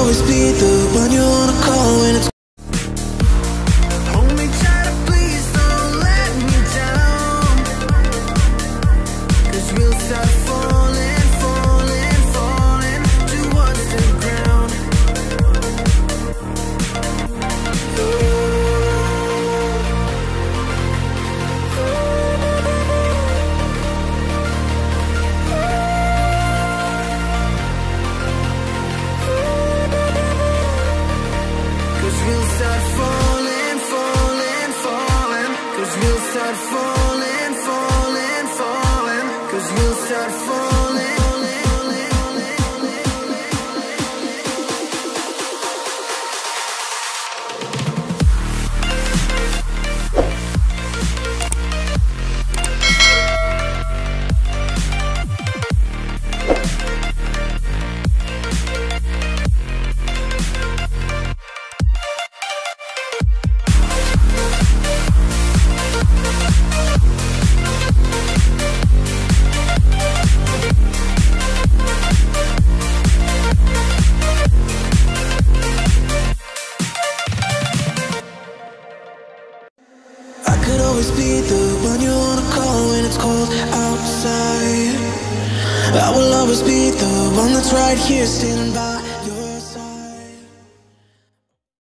always be the one you wanna call when it's always be the one you wanna call when it's cold outside. I will always be the one that's right here standing by your